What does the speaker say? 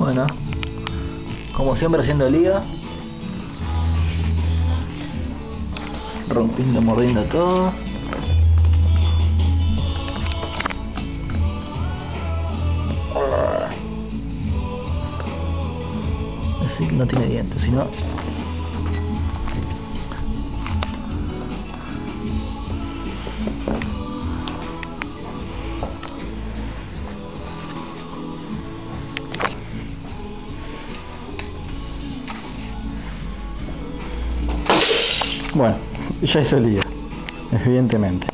Bueno, como siempre haciendo liga, rompiendo, mordiendo todo. Así que no tiene dientes, sino bueno, ya hizo liga, evidentemente.